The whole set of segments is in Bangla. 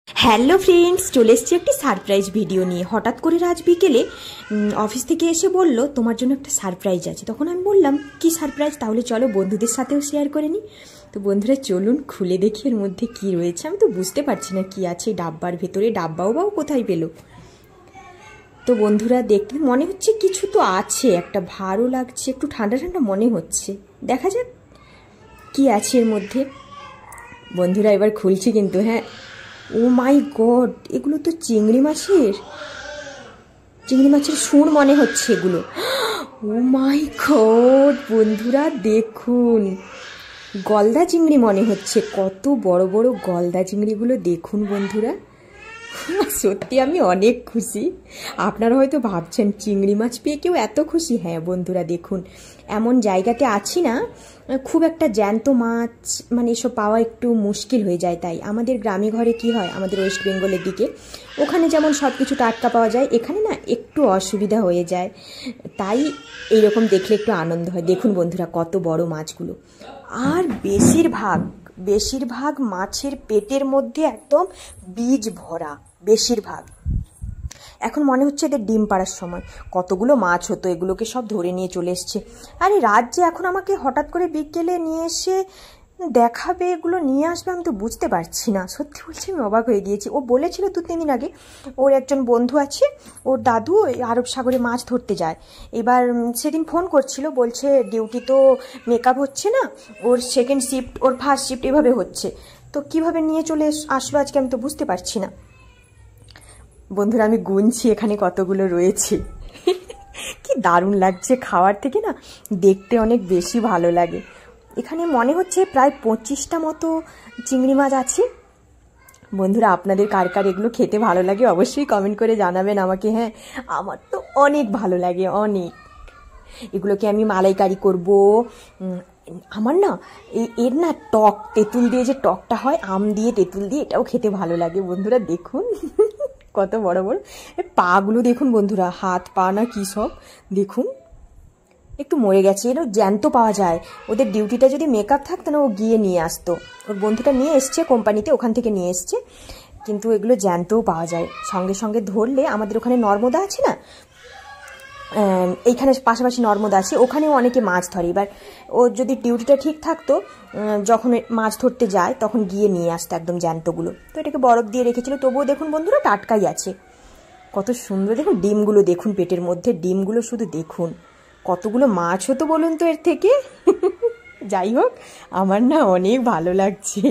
হ্যালো ফ্রেন্ডস, চলে এসেছি একটি সারপ্রাইজ ভিডিও নিয়ে। হঠাৎ করে রাজ বিকেলে অফিস থেকে এসে বলল তোমার জন্য একটা সারপ্রাইজ আছে। তখন আমি বললাম কি সারপ্রাইজ, তাহলে চলো বন্ধুদের সাথেও শেয়ার করে নিই। তো বন্ধুরা চলুন খুলে দেখি এর মধ্যে কি রয়েছে। আমি তো বুঝতে পারছি না কি আছে ডাব্বার ভেতরে, ডাব্বাও বাও কোথায় পেলো। তো বন্ধুরা দেখতে মনে হচ্ছে কিছু তো আছে, একটা ভারও লাগছে, একটু ঠান্ডা ঠান্ডা মনে হচ্ছে। দেখা যাক কি আছে এর মধ্যে। বন্ধুরা এবার খুলছি কিন্তু, হ্যাঁ। ও মাই গড, এগুলো তো চিংড়ি মাছের সুর মনে হচ্ছে এগুলো। ও মাই গড বন্ধুরা দেখুন, গলদা চিংড়ি মনে হচ্ছে। কত বড় বড় গলদা চিংড়িগুলো দেখুন বন্ধুরা। সত্যি আমি অনেক খুশি। আপনারা হয়তো ভাবছেন চিংড়ি মাছ পেয়ে কেউ এত খুশি? হ্যাঁ বন্ধুরা দেখুন, এমন জায়গাতে আছি না, খুব একটা জ্যান্ত মাছ মানে এসব পাওয়া একটু মুশকিল হয়ে যায়। তাই আমাদের গ্রামে ঘরে কি হয়, আমাদের ওয়েস্ট বেঙ্গলের দিকে ওখানে যেমন সব কিছু টাটকা পাওয়া যায়, এখানে না একটু অসুবিধা হয়ে যায়। তাই এইরকম দেখলে একটু আনন্দ হয়। দেখুন বন্ধুরা কত বড় মাছগুলো। আর বেশিরভাগ মাছের পেটের মধ্যে একদম বীজ ভরা, বেশিরভাগ। এখন মনে হচ্ছে এদের ডিম পাড়ার সময়। কতগুলো মাছ হতো, এগুলোকে সব ধরে নিয়ে চলে এসছে। আরে রাত যে এখন আমাকে হঠাৎ করে বিকেলে নিয়ে এসে দেখাবে, এগুলো নিয়ে আসবে, আমি তো বুঝতে পারছি না। সত্যি বলছি আমি অবাক হয়ে গিয়েছি। ও বলেছিল 2-3 দিন আগে ওর একজন বন্ধু আছে, ওর দাদু আরব সাগরে মাছ ধরতে যায়। এবার সেদিন ফোন করছিল, বলছে ডিউটি তো মেকআপ হচ্ছে না, ওর সেকেন্ড শিফট, ওর ফার্স্ট শিফট এভাবে হচ্ছে। তো কিভাবে নিয়ে চলে আসলো আজকে আমি তো বুঝতে পারছি না। বন্ধুরা আমি গুনছি এখানে কতগুলো রয়েছে। কি দারুণ লাগছে, খাওয়ার থেকে না দেখতে অনেক বেশি ভালো লাগে। এখানে মনে হচ্ছে প্রায় 25টা মতো চিংড়ি মাছ আছে। বন্ধুরা আপনাদের কার কার এগুলো খেতে ভালো লাগে অবশ্যই কমেন্ট করে জানাবেন আমাকে। হ্যাঁ আমার তো অনেক ভালো লাগে, অনেক। এগুলোকে আমি মালাইকারি করব। আমার না এর না টক, তেঁতুল দিয়ে যে টকটা হয়, আম দিয়ে তেঁতুল দিয়ে, এটাও খেতে ভালো লাগে। বন্ধুরা দেখুন কত বড় বড় পাগুলো দেখুন বন্ধুরা, হাত পা না কি সব দেখুন। একটু মরে গেছে, এরও জ্যান্ত পাওয়া যায়। ওদের ডিউটিটা যদি মেকআপ থাকতো না, ও গিয়ে নিয়ে আসতো। ওর বন্ধুটা নিয়ে এসছে কোম্পানিতে, ওখান থেকে নিয়ে এসছে। কিন্তু এগুলো জ্যান্তও পাওয়া যায়, সঙ্গে সঙ্গে ধরলে। আমাদের ওখানে নর্মদা আছে না, এইখানে পাশাপাশি নর্মদা আছে, ওখানেও অনেকে মাছ ধরে। এবার ও যদি ডিউটিটা ঠিক থাকতো, যখন মাছ ধরতে যায় তখন গিয়ে নিয়ে আসতো একদম জ্যান্তগুলো। তো এটাকে বরফ দিয়ে রেখেছিল, তবুও দেখুন বন্ধুরা টাটকাই আছে। কত সুন্দর দেখুন, ডিমগুলো দেখুন, পেটের মধ্যে ডিমগুলো শুধু দেখুন। কতগুলো মাছ হতো বলুন তো এর থেকে। যাই হোক, আমার না অনেক ভালো লাগছে,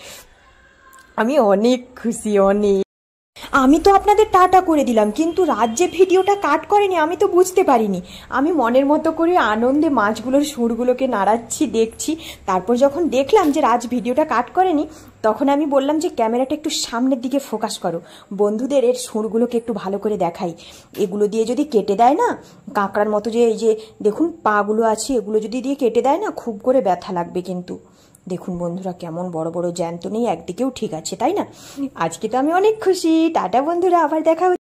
আমি অনেক খুশি, অনেক। আমি তো আপনাদের টাটা করে দিলাম, কিন্তু রাত যে ভিডিওটা কাট করেনি আমি তো বুঝতে পারিনি। আমি মনের মতো করে আনন্দে মাছগুলোর সুরগুলোকে নাড়াচ্ছি, দেখছি। তারপর যখন দেখলাম যে রাজ ভিডিওটা কাট করেনি, তখন আমি বললাম যে ক্যামেরাটা একটু সামনের দিকে ফোকাস করো, বন্ধুদের এর সুরগুলোকে একটু ভালো করে দেখাই। এগুলো দিয়ে যদি কেটে দেয় না, কাঁকড়ার মতো যে এই যে দেখুন পাগুলো আছে, এগুলো যদি দিয়ে কেটে দেয় না, খুব করে ব্যথা লাগবে কিন্তু। দেখুন বন্ধুরা কেমন বড় বড় জ্যান্ত, নেই একদিকেও ঠিক আছে, তাই না? আজকে তো আমি অনেক খুশি। টাটা বন্ধুরা, আবার দেখা হচ্ছে।